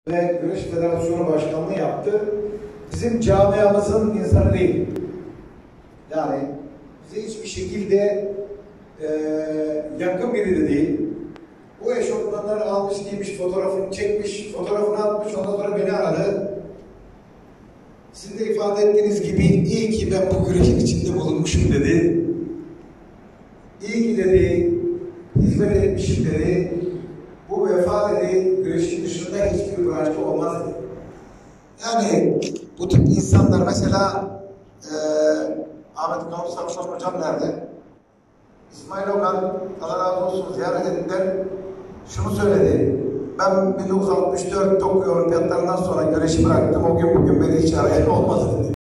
ve Güreş Federasyonu Başkanlığı yaptı. Bizim camiamızın insanı değil. Yani bize hiçbir şekilde yakın biri de değil. O eşofmanları almış, giymiş, fotoğrafını çekmiş, fotoğrafını atmış, ondan sonra beni aradı. Sizin de ifade ettiğiniz gibi iyi ki ben bu güreşin içinde bulunmuşum dedi. İyi ki dedi, hizmet etmişim dedi. Bu vefa dedi, güreşin dışında hiçbir branşta olmaz dedi. Yani bu tip insanlar mesela Ahmet Kavus Sarısan hocam nerede? İsmail Okan, Allah razı olsun, ziyaret ettiler. Şunu söyledi. Ben 1964 Tokyo Olimpiyatlarından sonra güreşi bıraktım. O gün bugün beni hiç arayan olmadı dedi.